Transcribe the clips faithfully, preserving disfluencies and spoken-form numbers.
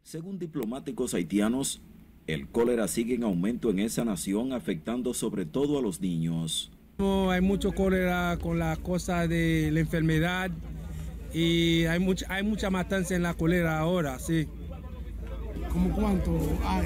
Según diplomáticos haitianos, el cólera sigue en aumento en esa nación, afectando sobre todo a los niños. No, hay mucho cólera con la cosa de la enfermedad y hay mucha, hay mucha matanza en la cólera ahora, sí. ¿Cómo cuánto hay?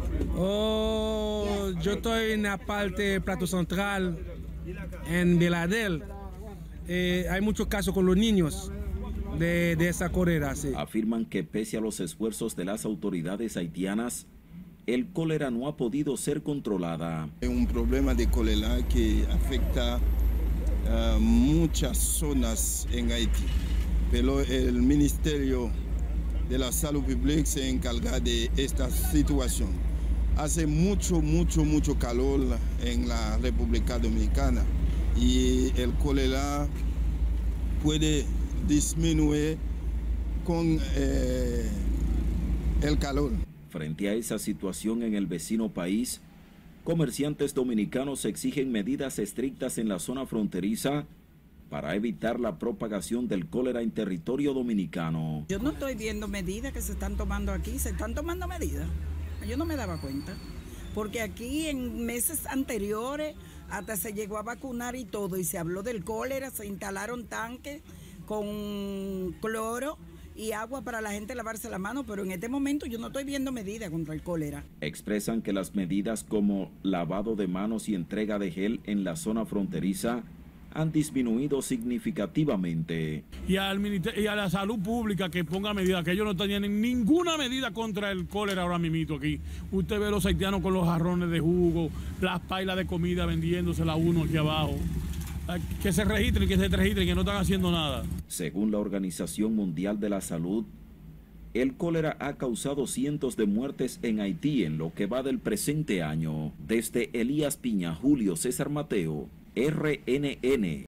Oh, yo estoy en la parte Plato Central, en Beladel. Eh, hay muchos casos con los niños de, de esa cólera, sí. Afirman que pese a los esfuerzos de las autoridades haitianas, el cólera no ha podido ser controlada. Es un problema de cólera que afecta a muchas zonas en Haití, pero el Ministerio de la Salud Pública se encarga de esta situación. Hace mucho, mucho, mucho calor en la República Dominicana y el cólera puede disminuir con eh, el calor. Frente a esa situación en el vecino país, comerciantes dominicanos exigen medidas estrictas en la zona fronteriza para evitar la propagación del cólera en territorio dominicano. Yo no estoy viendo medidas que se están tomando aquí, se están tomando medidas. Yo no me daba cuenta, porque aquí en meses anteriores hasta se llegó a vacunar y todo, y se habló del cólera, se instalaron tanques con cloro y agua para la gente lavarse la mano, pero en este momento yo no estoy viendo medidas contra el cólera. Expresan que las medidas como lavado de manos y entrega de gel en la zona fronteriza han disminuido significativamente. Y, al y a la salud pública que ponga medidas, que ellos no tienen ninguna medida contra el cólera ahora mismo aquí. Usted ve a los haitianos con los jarrones de jugo, las pailas de comida vendiéndosela a uno aquí abajo. Que se registren, que se registren, que no están haciendo nada. Según la Organización Mundial de la Salud, el cólera ha causado cientos de muertes en Haití en lo que va del presente año. Desde Elías Piña, Julio César Mateo, R N N.